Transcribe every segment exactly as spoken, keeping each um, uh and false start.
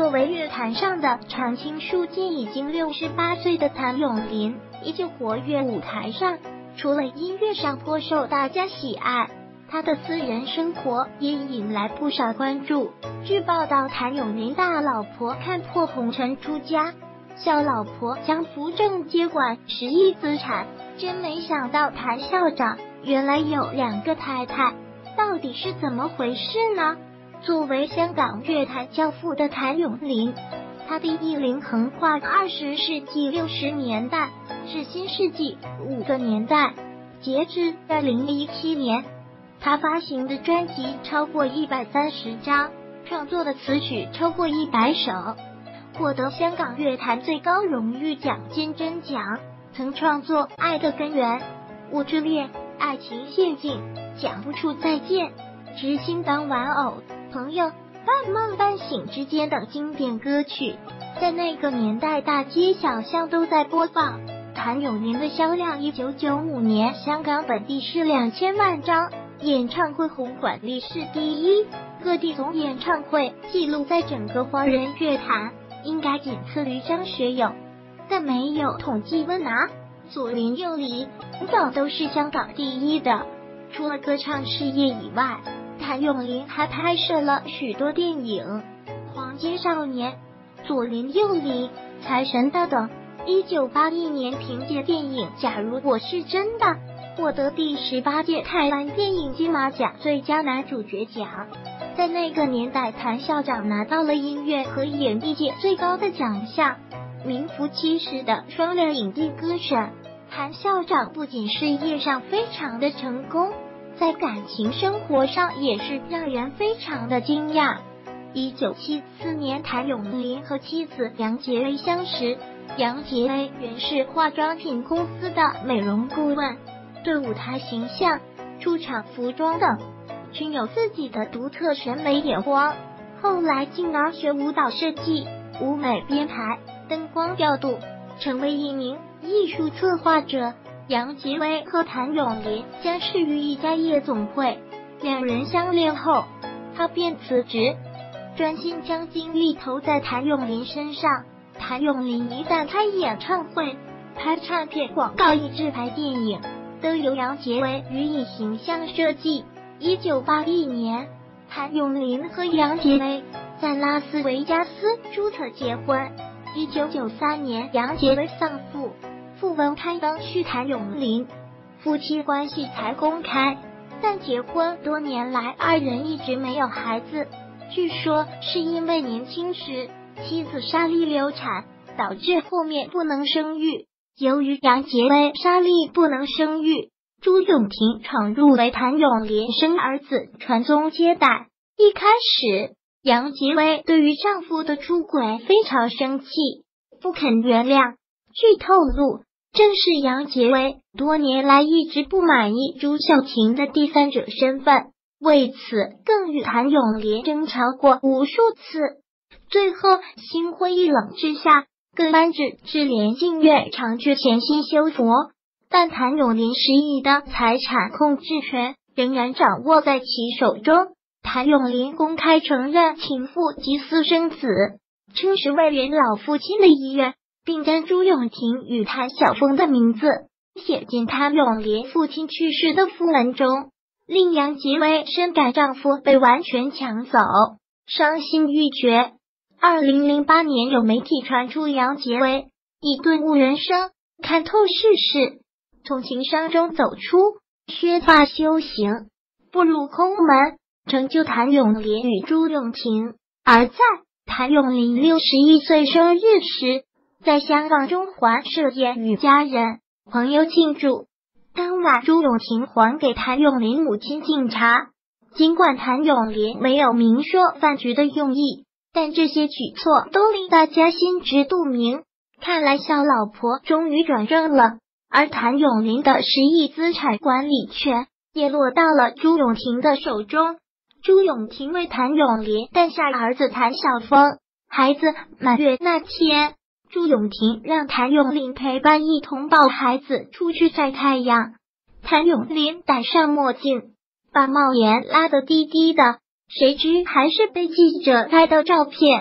作为乐坛上的常青树，今已经六十八岁的谭咏麟依旧活跃舞台上，除了音乐上颇受大家喜爱，他的私人生活也引来不少关注。据报道，谭咏麟大老婆看破红尘出家，小老婆将扶正接管十亿资产，真没想到谭校长原来有两个太太，到底是怎么回事呢？作为香港乐坛教父的谭咏麟，他的艺龄横跨二十世纪六十年代至新世纪五个年代，截至二零一七年，他发行的专辑超过一百三十张，创作的词曲超过一百首，获得香港乐坛最高荣誉奖金针奖，曾创作《爱的根源》、《我之恋》、《爱情陷阱》、《讲不出再见》、《知心当玩偶》、朋友、半梦半醒之间等经典歌曲，在那个年代大街小巷都在播放。谭咏麟的销量，一九九五年香港本地是两千万张，演唱会红馆历史第一，各地总演唱会记录在整个华人乐坛应该仅次于张学友，但没有统计问答，左邻右里早都是香港第一的。除了歌唱事业以外，谭咏麟还拍摄了许多电影，《黄金少年》、《左邻右里》、《财神到》等。一九八一年凭借电影《假如我是真的》获得第十八届台湾电影金马奖最佳男主角奖。在那个年代，谭校长拿到了音乐和演艺界最高的奖项，名副其实的双料影帝歌神。谭校长不仅事业上非常的成功，在感情生活上也是让人非常的惊讶。一九七四年，谭咏麟和妻子杨洁薇相识。杨洁薇原是化妆品公司的美容顾问，对舞台形象、出场服装等均有自己的独特审美眼光。后来进而学舞蹈设计、舞美编排、灯光调度，成为一名艺术策划者。杨洁薇和谭咏麟相识于一家夜总会，两人相恋后，他便辞职，专心将精力投在谭咏麟身上。谭咏麟一旦开演唱会、拍唱片、广告以至拍电影，都由杨洁薇予以形象设计。一九八一年，谭咏麟和杨洁薇在拉斯维加斯注册结婚。一九九三年，杨洁薇丧父，讣文刊登续谭咏麟，夫妻关系才公开。但结婚多年来，二人一直没有孩子，据说是因为年轻时妻子莎莉流产，导致后面不能生育。由于杨洁薇、莎莉不能生育，朱永婷闯入为谭咏麟生儿子传宗接代。一开始，杨洁薇对于丈夫的出轨非常生气，不肯原谅。据透露，正是杨洁薇多年来一直不满意朱孝婷的第三者身份，为此更与谭咏麟争吵过无数次。最后心灰意冷之下，更搬至智联净月长居潜心修佛。但谭咏麟十亿的财产控制权仍然掌握在其手中。谭咏麟公开承认情妇及私生子，称是为人老父亲的遗愿，并将朱永婷与谭晓峰的名字写进谭咏麟父亲去世的讣文中，令杨洁薇深感丈夫被完全抢走，伤心欲绝。二零零八年，有媒体传出杨洁薇以顿悟人生、看透世事，从情伤中走出，削发修行，步入空门，成就谭咏麟与朱永婷。而在谭咏麟六十一岁生日时，在香港中环设宴与家人、朋友庆祝。当晚，朱永婷还给谭咏麟母亲敬茶。尽管谭咏麟没有明说饭局的用意，但这些举措都令大家心知肚明。看来小老婆终于转正了，而谭咏麟的十亿资产管理权也落到了朱永婷的手中。朱永婷为谭咏麟诞下儿子谭晓峰，孩子满月那天，朱永婷让谭咏麟陪伴一同抱孩子出去晒太阳。谭咏麟戴上墨镜，把帽檐拉得低低的，谁知还是被记者拍到照片。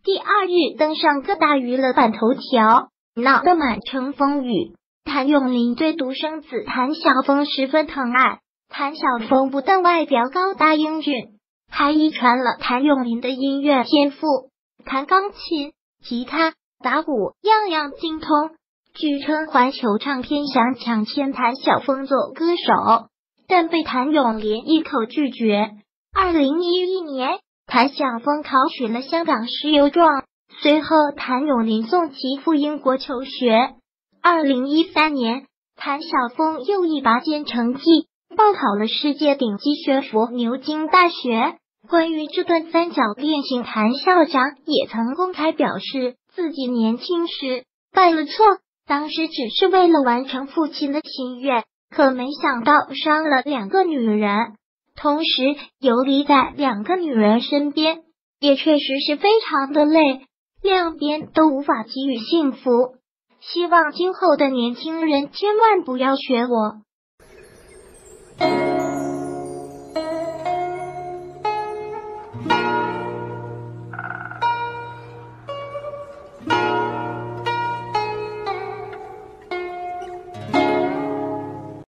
第二日登上各大娱乐版头条，闹得满城风雨。谭咏麟对独生子谭晓峰十分疼爱，谭晓峰不但外表高大英俊，还遗传了谭咏麟的音乐天赋，弹钢琴、吉他、打鼓样样精通。据称环球唱片想抢签谭晓峰做歌手，但被谭咏麟一口拒绝。二零一一年，谭晓峰考取了香港石油状，随后谭咏麟送其赴英国求学。二零一三年，谭晓峰又一拔尖成绩，报考了世界顶级学府牛津大学。关于这段三角恋情，谭校长也曾公开表示，自己年轻时犯了错，当时只是为了完成父亲的心愿，可没想到伤了两个女人，同时游离在两个女人身边，也确实是非常的累，两边都无法给予幸福。希望今后的年轻人千万不要学我。